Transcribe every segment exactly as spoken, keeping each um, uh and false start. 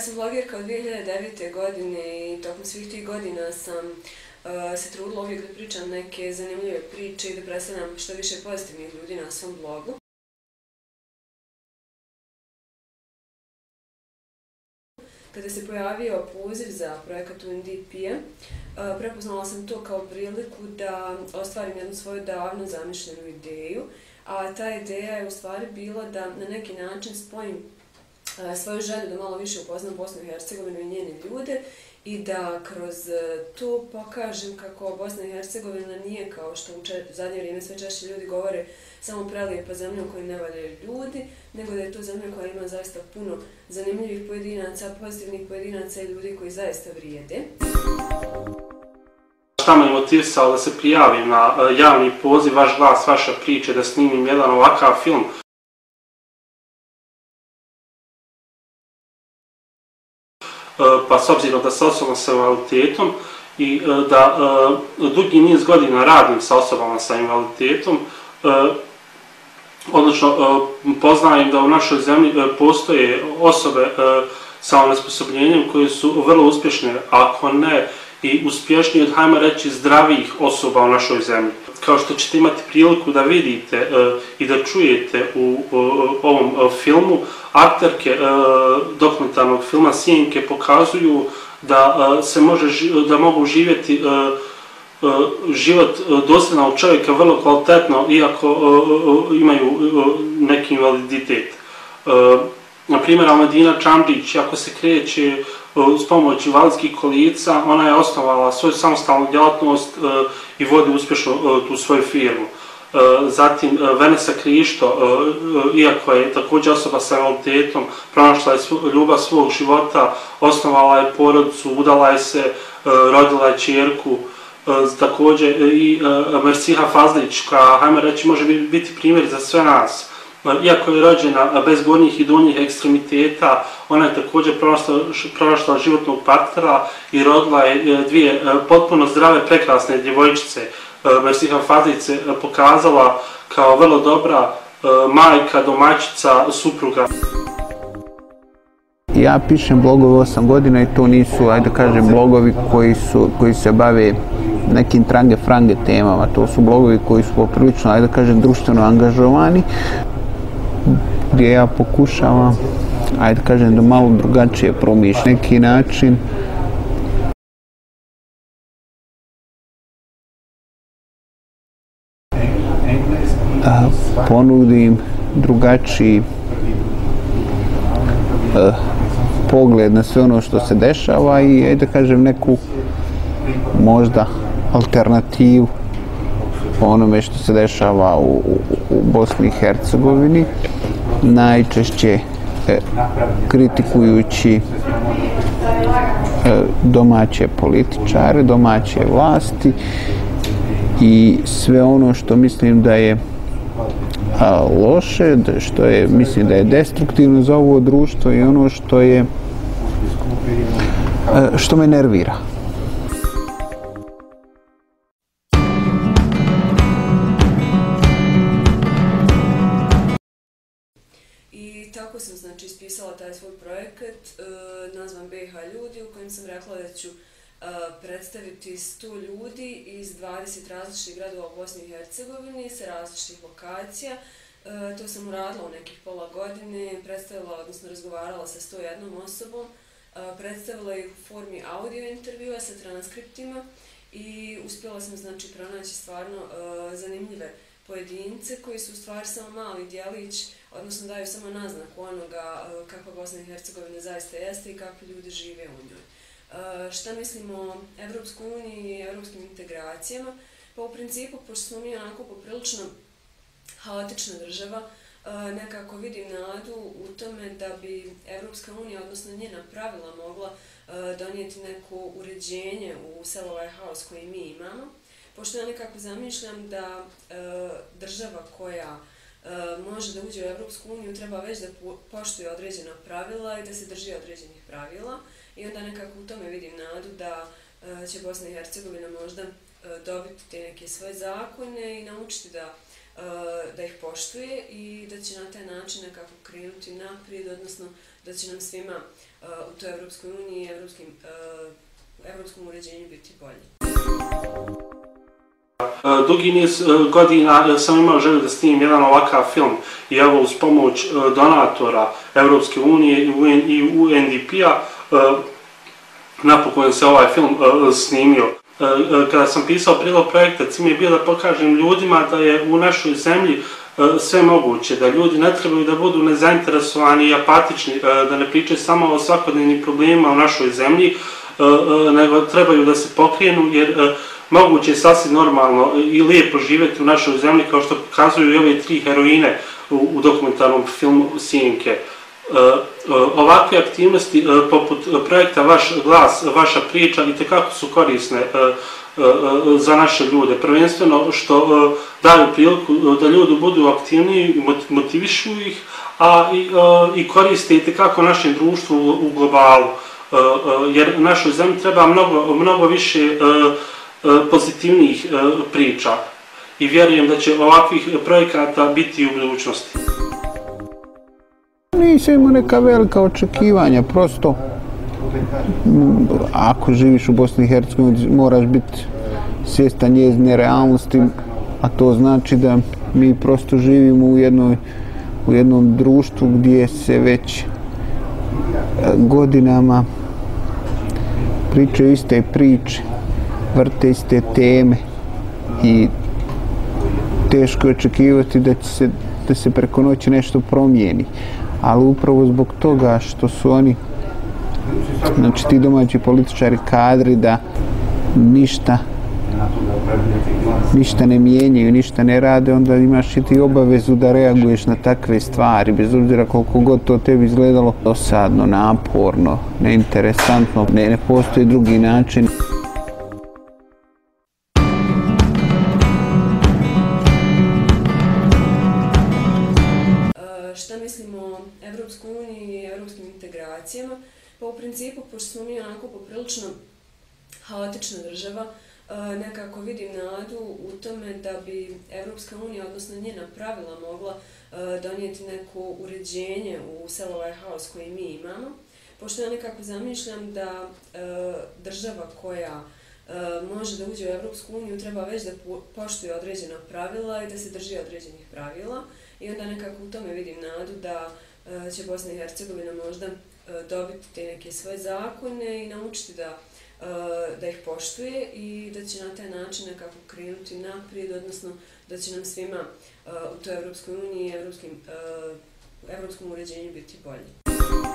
Ja sam blogerka od dvije hiljade devete. godine i tokom svih tih godina sam uh, se trudila uvijek da pričam neke zanimljive priče i da predstavljam što više pozitivnih ljudi na svom blogu. Kada se pojavio poziv za projekat U N D P-a, uh, prepoznala sam to kao priliku da ostvarim jednu svoju davno zamišljenu ideju, a ta ideja je u stvari bila da na neki način spojim uh, svoju želju da malo više upoznam Bosnu i Hercegovinu i njene ljude i da kroz to pokažem kako Bosna i Hercegovina nije, kao što u zadnje vrijeme sve češće ljudi govore, samo prelijepa zemlja u kojoj ne valjaju ljudi, nego da je to zemlja koja ima zaista puno zanimljivih pojedinaca, pozitivnih pojedinaca i ljudi koji zaista vrijede. Šta me motivisalo da se prijavim na javni poziv Vaš glas, vaša priča, da snimim jedan ovakav film? Pa s obzirom da sam osoba sa invaliditetom i da dugi niz godina radim sa osobama sa invaliditetom, odlično poznajem da u našoj zemlji postoje osobe sa onesposobljenjem koje su vrlo uspješne, ako ne i uspješnije od, hajmo reći, zdravijih osoba u našoj zemlji. Kao što ćete imati priliku da vidite uh, i da čujete u uh, ovom uh, filmu, akterke uh, dokumentarnog filma Sjenke pokazuju da, uh, se može, da mogu živjeti uh, uh, život uh, dosljednog čovjeka vrlo kvalitetno, iako uh, imaju uh, neki invaliditet. Uh, na primjer, Almedina Čamdić, ako se kreće uz pomoć invalidskih kolica, ona je osnovala svoju samostalnu djelatnost uh, i vodi uspješno uh, tu svoju firmu. Uh, zatim uh, Vanessa Krišto, uh, iako je također osoba sa invaliditetom, pronašla je svu, ljubav svog života, osnovala je porodicu, udala je se, uh, rodila je ćerku. Uh, također i uh, Mersiha Fazlić, koja, hajmo reći, može biti primjer za sve nas. Iako je rođena bez gornjih i donjih ekstremiteta, ona je također pronašla životnog partnera i rodila je dvije potpuno zdrave, prekrasne djevojčice. Mersiha Fazlić se pokazala kao vrlo dobra majka, domaćica, supruga. Ja pišem blogove osam godina i to nisu, ajde da kažem, blogovi koji, su, koji se bave nekim trange-frange temama. To su blogovi koji su poprilično, ajde da kažem, društveno angažovani, gdje ja pokušavam, ajde da kažem, da malo drugačije promišljam neki način. A, ponudim drugačiji a, pogled na sve ono što se dešava i, ajde da kažem, neku možda alternativu onome što se dešava u, u, u Bosni i Hercegovini, najčešće e, kritikujući e, domaće političare, domaće vlasti i sve ono što mislim da je a, loše, da, što je, mislim da je destruktivno za ovo društvo i ono što je, e, što me nervira. Tako sam, znači, ispisala taj svoj projekat, uh, nazvan B H ljudi, u kojem sam rekla da ću uh, predstaviti sto ljudi iz dvadeset različitih gradova u Bosni i Hercegovini sa različitih lokacija. Uh, to sam uradila u nekih pola godine, predstavila, odnosno razgovarala sa sto jednom osobom, uh, predstavila ih u formi audio intervjua sa transkriptima i uspjela sam, znači, pronaći stvarno uh, zanimljive pojedince koji su u stvari samo mali djelić, odnosno daju samo naznaku onoga kakva Bosna i Hercegovina zaista jeste i kakvi ljudi žive u njoj. Šta mislimo o Evropskoj uniji i evropskim integracijama? Pa u principu, pošto smo mi onako poprilično haotična država, nekako vidim nadu u tome da bi Evropska unija, odnosno njena pravila, mogla donijeti neko uređenje u sav ovaj haos koji mi imamo. Pošto ja nekako zamišljam da e, država koja e, može da uđe u Evropsku uniju treba već da poštuje određena pravila i da se drži određenih pravila i onda nekako u tome vidim nadu da e, će Bosna i Hercegovina možda e, dobiti te neke svoje zakone i naučiti da e, da ih poštuje i da će na taj način nekako krenuti naprijed, odnosno da će nam svima u toj Evropskoj uniji i evropskim, evropskom uređenju biti bolji. Dugi niz godina sam imao želju da snimim jedan ovakav film i evo uz pomoć donatora Evropske unije i U N D P-a napokon se ovaj film snimio. Kada sam pisao prilog projekta, cilj mi je bio da pokažem ljudima da je u našoj zemlji sve moguće, da ljudi ne trebaju da budu nezainteresovani i apatični, da ne pričaju samo o svakodnevnim problemima u našoj zemlji, nego trebaju da se pokrenu, jer moguće je sasvim normalno i lijepo živjeti u našoj zemlji, kao što pokazuju i ove tri heroine u dokumentarnom filmu Sjenke. Ovakve aktivnosti poput projekta Vaš glas, vaša priča itekako su korisne za naše ljude. Prvenstveno što daju priliku da ljudi budu aktivniji, motivišu ih, a i koriste itekako našem društvu u globalu. Jer našoj zemlji treba mnogo, mnogo više pozitivnijih priča i vjerujem da će ovakvih projekata biti u budućnosti. Nisam imao neka velika očekivanja, prosto ako živiš u Bosni i Hercegovini moraš biti svjestan njezine realnosti, a to znači da mi prosto živimo u, jednoj, u jednom društvu gdje se već godinama pričaju iste priče, vrte iste teme i teško je očekivati da će se, da se preko noći nešto promijeni. Ali upravo zbog toga što su oni, znači ti domaći političari, kadri da ništa, ništa ne mijenjaju, ništa ne rade, onda imaš i ti obavezu da reaguješ na takve stvari, bez obzira koliko god to tebi izgledalo dosadno, naporno, neinteresantno, ne, ne postoji drugi način. Šta mislimo o Evropskoj uniji i evropskim integracijama? Pa u principu, pošto smo mi onako poprilično haotična država, nekako vidim nadu u tome da bi Evropska unija, odnosno njena pravila, mogla donijeti neko uređenje u cel ovaj haos koji mi imamo. Pošto ja nekako zamišljam da država koja može da uđe u Evropsku uniju treba već da poštuje određena pravila i da se drži određenih pravila. I onda nekako u tome vidim nadu da će Bosna i Hercegovina možda dobiti te neke svoje zakone i naučiti da, da ih poštuje i da će na taj način nekako krenuti naprijed, odnosno da će nam svima u toj Evropskoj uniji i evropskim, evropskom uređenju biti bolji.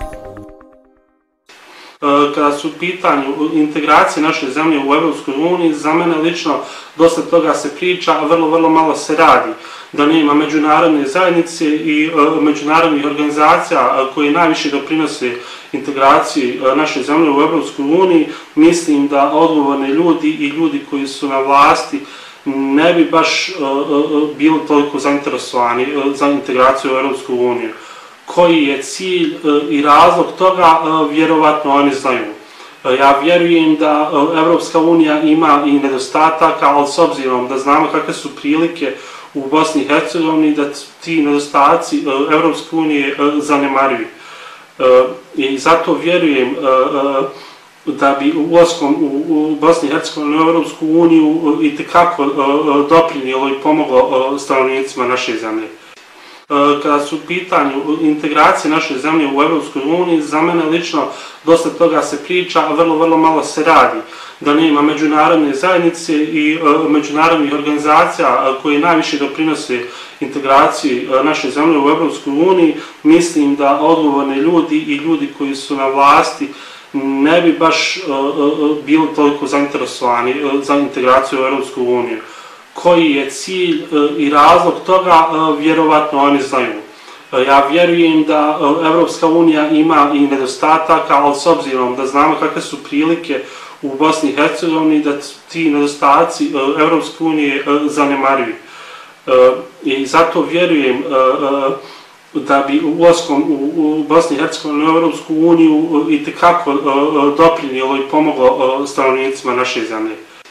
Kada su u pitanju integracije naše zemlje u Evropskoj uniji, za mene lično dosta toga se priča, a vrlo, vrlo malo se radi. Da nema međunarodne zajednice i međunarodnih organizacija koje najviše doprinose integraciji naše zemlje u Evropskoj uniji, mislim da odgovorni ljudi i ljudi koji su na vlasti ne bi baš bili toliko zainteresovani za integraciju u Evropsku uniju. Koji je cilj i razlog toga, vjerovatno oni znaju. Ja vjerujem da Evropska unija ima i nedostataka, ali s obzirom da znamo kakve su prilike u Bosni i Hercegovini, da ti nedostaci Evropske unije zanemaruju. I zato vjerujem da bi ulaskom u Bosni i Hercegovini u Evropsku uniju itekako doprinijelo i pomoglo stanovnicima naše zemlje. Kada su u pitanju integracije naše zemlje u Evropskoj uniji, za mene lično dosta toga se priča, a vrlo, vrlo malo se radi. Da nema međunarodne zajednice i međunarodnih organizacija koje najviše doprinose integraciji naše zemlje u Evropskoj uniji, mislim da odgovorni ljudi i ljudi koji su na vlasti ne bi baš bili toliko zainteresovani za integraciju u Evropsku uniju. Koji je cilj i razlog toga, vjerovatno oni znaju. Ja vjerujem da Evropska unija ima i nedostataka, ali s obzirom da znamo kakve su prilike u Bosni i Hercegovini, da ti nedostaci Evropske unije zanemaruju. I zato vjerujem da bi ulaskom u Bosni i Hercegovini u Evropsku uniju itekako doprinijelo i pomoglo stanovnicima naše zemlje.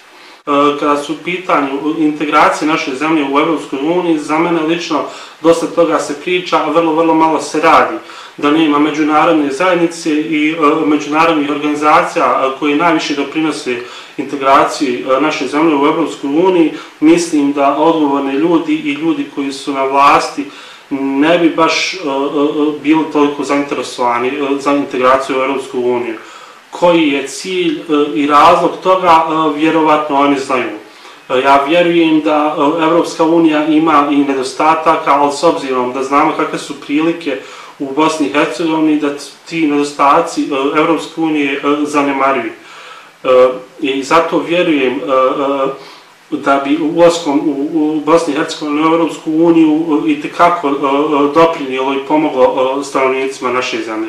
Kada su u pitanju integracije naše zemlje u Europskoj uniji, za mene lično dosta toga se priča, a vrlo, vrlo malo se radi. Da nema međunarodne zajednice i međunarodnih organizacija koji najviše doprinose integraciji naše zemlje u Europskoj uniji, mislim da odgovorni ljudi i ljudi koji su na vlasti ne bi baš bili toliko zainteresovani za integraciju u Europsku uniju. Koji je cilj i razlog toga, vjerovatno oni znaju. Ja vjerujem da Europska unija ima i nedostataka, ali s obzirom da znamo kakve su prilike u Bosni i Hercegovini, da ti nedostaci Europske unije zanemaruju. I zato vjerujem da bi ulaskom u Bosni i Hercegovini u Europsku uniju itekako doprinijelo i pomoglo stanovnicima naše zemlje.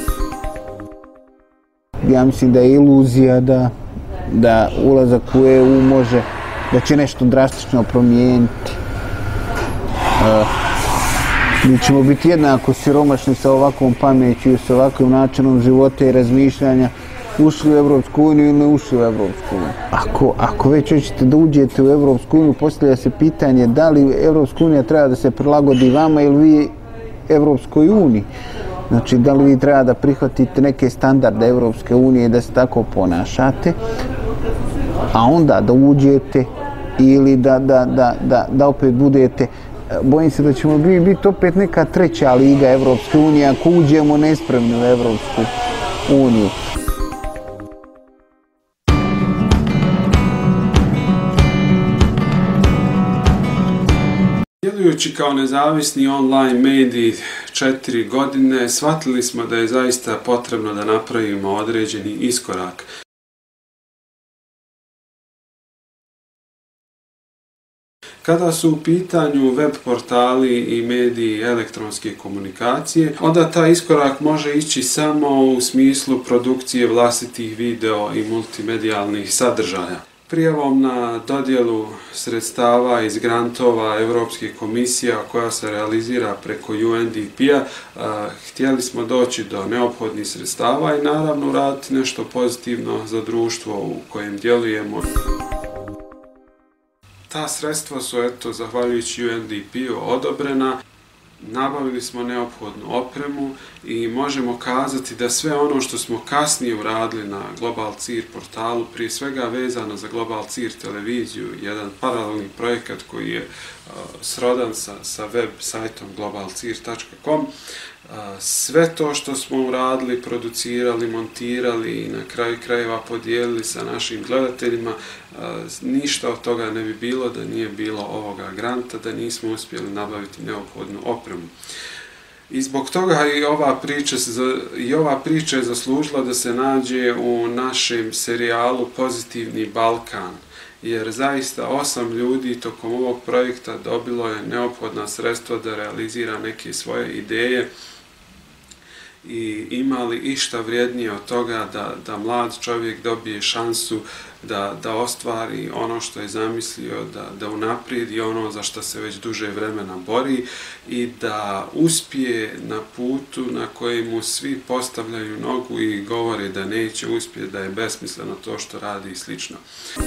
Ja mislim da je iluzija da, da ulazak u E U može, da će nešto drastično promijeniti. Uh, mi ćemo biti jednako siromašni sa ovakvom pameću i sa ovakvim načinom života i razmišljanja, ušli u Evropsku uniju ili ne ušli u Evropsku uniju. Ako, ako već hoćete da uđete u Evropsku uniju, postavlja se pitanje da li Evropska unija treba da se prilagodi vama ili vi Evropskoj uniji. Znači, da li vi treba da prihvatite neke standarde Evropske unije i da se tako ponašate, a onda da uđete ili da, da, da, da, da opet budete, bojim se da ćemo biti opet neka treća liga Evropske unije ako uđemo nespremni u Evropsku uniju. Djelujući kao nezavisni online mediji četiri godine, shvatili smo da je zaista potrebno da napravimo određeni iskorak. Kada su u pitanju web portali i mediji elektronske komunikacije, onda taj iskorak može ići samo u smislu produkcije vlastitih video i multimedijalnih sadržaja. Prijavom na dodjelu sredstava iz grantova Europske komisije koja se realizira preko U N D P-a, htjeli smo doći do neophodnih sredstava i naravno uraditi nešto pozitivno za društvo u kojem djelujemo. Ta sredstva su, eto, zahvaljujući U N D P-u odobrena. Nabavili smo neophodnu opremu i možemo kazati da sve ono što smo kasnije uradili na Global Cir portalu, prije svega vezano za Global Cir televiziju, jedan paralelni projekat koji je uh, srodan sa, sa web sajtom global cir tačka com, uh, sve to što smo uradili, producirali, montirali i na kraju krajeva podijelili sa našim gledateljima, uh, ništa od toga ne bi bilo da nije bilo ovoga granta, da nismo uspjeli nabaviti neophodnu opremu. I zbog toga i ova priča, i ova priča je zaslužila da se nađe u našem serijalu Pozitivni Balkan, jer zaista osam ljudi tokom ovog projekta dobilo je neophodna sredstva da realizira neke svoje ideje i imali išta vrijednije od toga da, da mlad čovjek dobije šansu da, da ostvari ono što je zamislio, da, da unaprijedi ono za što se već duže vremena bori i da uspije na putu na kojemu svi postavljaju nogu i govore da neće uspjeti, da je besmisleno to što radi i slično.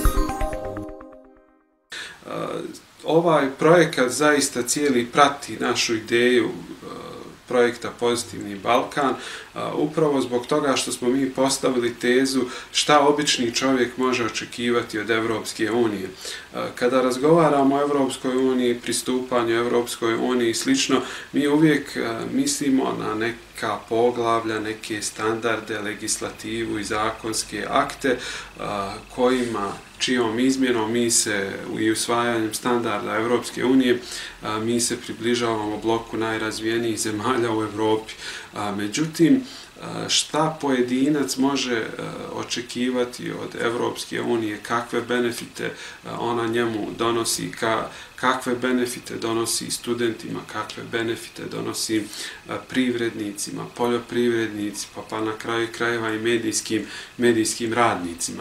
Ovaj projekat zaista cijeli prati našu ideju projekta Pozitivni Balkan, upravo zbog toga što smo mi postavili tezu šta obični čovjek može očekivati od Evropske unije. Kada razgovaramo o Evropskoj uniji, pristupanju Evropskoj uniji i slično, mi uvijek mislimo na neka poglavlja, neke standarde, legislativu i zakonske akte kojima, čijom izmjenom mi se i usvajanjem standarda Evropske unije mi se približavamo bloku najrazvijenijih zemalja u Evropi. Međutim, šta pojedinac može očekivati od Evropske unije, kakve benefite ona njemu donosi, kakve benefite donosi studentima, kakve benefite donosi privrednicima, poljoprivrednicima, pa na kraju krajeva i medijskim, medijskim radnicima.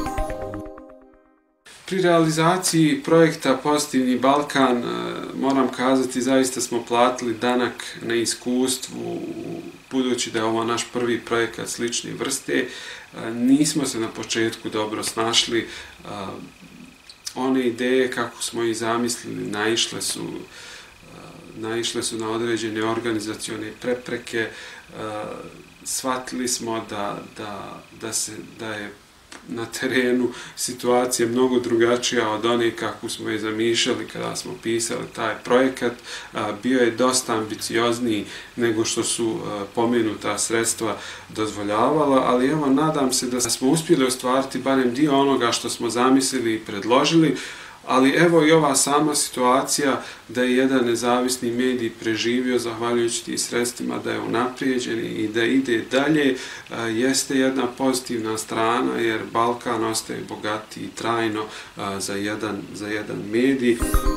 Pri realizaciji projekta Pozitivni Balkan, moram kazati, zaista smo platili danak na iskustvu, budući da je ovo naš prvi projekat slične vrste. Nismo se na početku dobro snašli, one ideje kako smo ih zamislili naišle su, naišle su na određene organizacione prepreke. Shvatili smo da, da, da, se, da je na terenu situacija mnogo drugačija od one kako smo je zamišljali kada smo pisali taj projekat. Bio je dosta ambiciozniji nego što su pomenuta sredstva dozvoljavala, ali evo, nadam se da smo uspjeli ostvariti barem dio onoga što smo zamislili i predložili. Ali evo i ova sama situacija da je jedan nezavisni medij preživio zahvaljujući tim sredstvima, da je unaprijeđen i da ide dalje, jeste jedna pozitivna strana, jer Balkan ostaje bogatiji trajno za jedan, za jedan medij.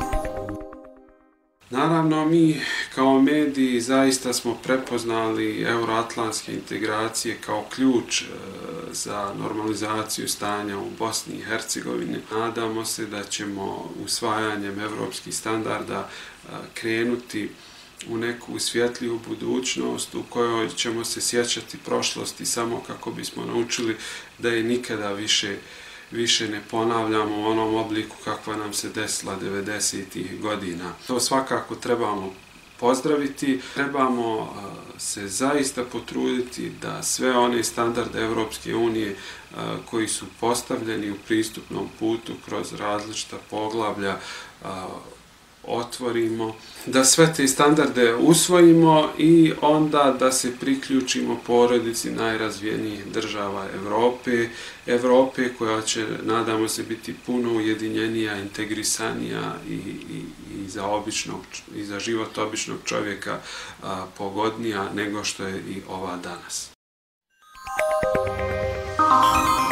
Naravno, mi kao mediji zaista smo prepoznali euroatlantske integracije kao ključ za normalizaciju stanja u Bosni i Hercegovini. Nadamo se da ćemo usvajanjem evropskih standarda krenuti u neku svjetliju budućnost u kojoj ćemo se sjećati prošlosti samo kako bismo naučili da je nikada više više ne ponavljamo u onom obliku kakva nam se desila devedesetih godina. To svakako trebamo pozdraviti, trebamo se zaista potruditi da sve one standarde Evropske unije koji su postavljeni u pristupnom putu kroz različita poglavlja otvorimo, da sve te standarde usvojimo i onda da se priključimo porodici najrazvijenijih država Evrope, Evrope koja će, nadamo se, biti puno ujedinjenija, integrisanija i, i, i, za, običnog, i za život običnog čovjeka a, pogodnija nego što je i ova danas.